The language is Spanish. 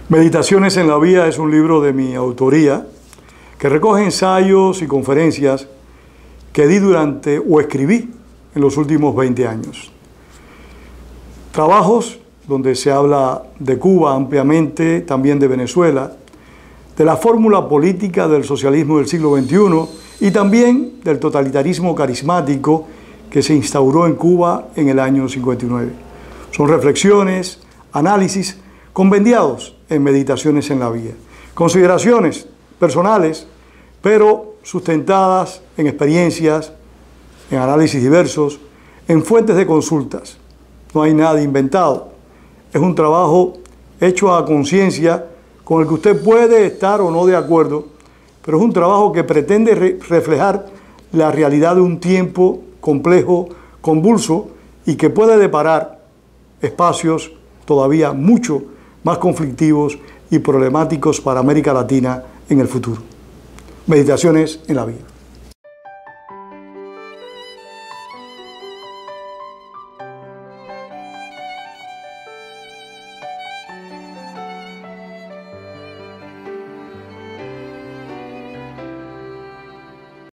Meditaciones en la Vía es un libro de mi autoría que recoge ensayos y conferencias que di durante o escribí en los últimos 20 años. Trabajos donde se habla de Cuba ampliamente, también de Venezuela, de la fórmula política del socialismo del siglo XXI y también del totalitarismo carismático que se instauró en Cuba en el año 59. Son reflexiones, análisis, compendiados en Meditaciones en la Vía. Consideraciones personales, pero sustentadas en experiencias, en análisis diversos, en fuentes de consultas. No hay nada inventado. Es un trabajo hecho a conciencia con el que usted puede estar o no de acuerdo, pero es un trabajo que pretende reflejar la realidad de un tiempo complejo, convulso y que puede deparar espacios todavía mucho más conflictivos y problemáticos para América Latina en el futuro. Meditaciones en la Vía.